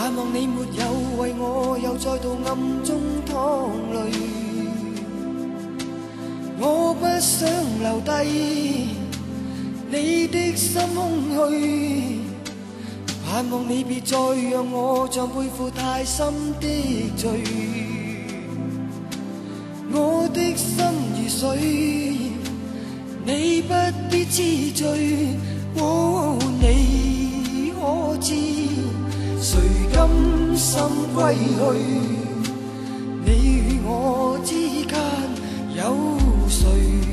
盼望你沒有為我又再度暗中淌淚，我不想留低你的心空虛，盼望你別再讓我像背負太深的罪，我的心如水，你不必知罪，你可知誰甘心歸去？你與我之間有誰？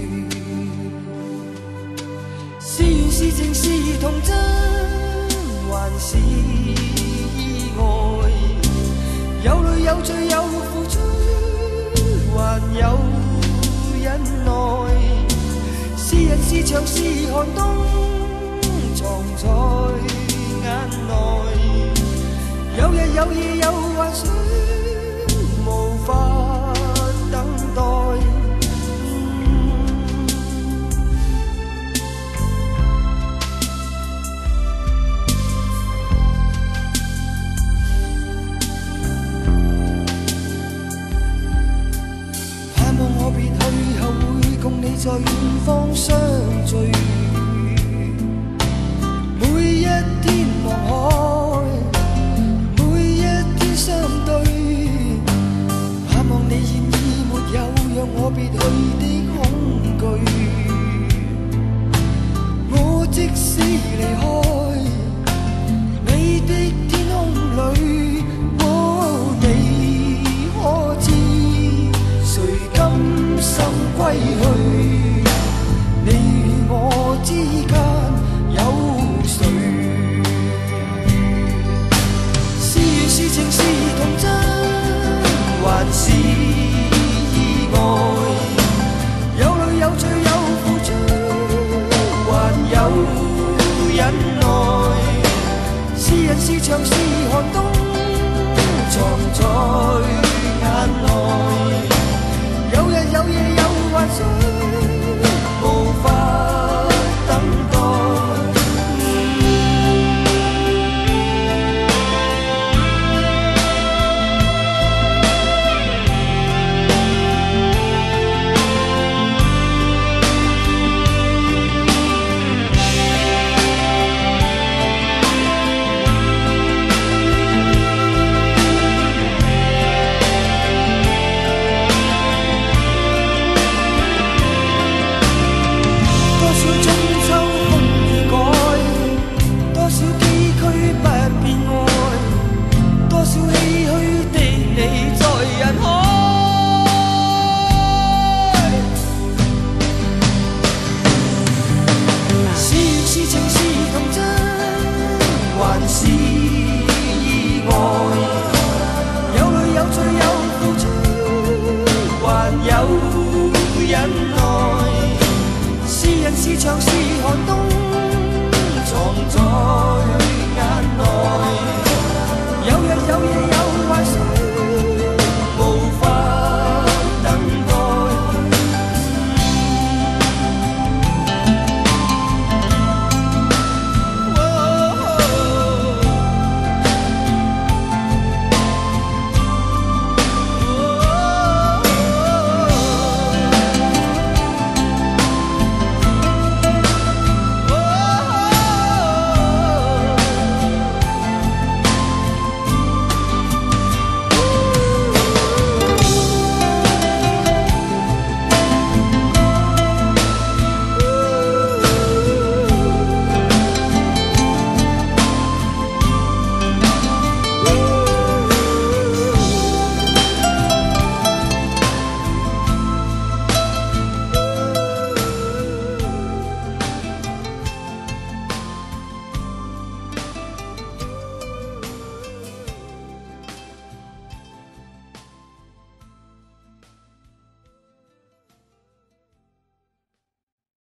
是緣是情是童真，還是意外？有淚有罪有付出，還有忍耐。是人是牆是寒冬，藏在眼內。有日有夜有幻想，無法等待。盼望我別去後會共你在遠方相聚，每一天望海，相對，盼望你現已沒有讓我別去的恐懼。我即使離開你的天空裏，你可知誰甘心歸去？你與我之間有誰？是情是童真，還是意外？有淚有罪有付出，還有忍耐。是人是牆是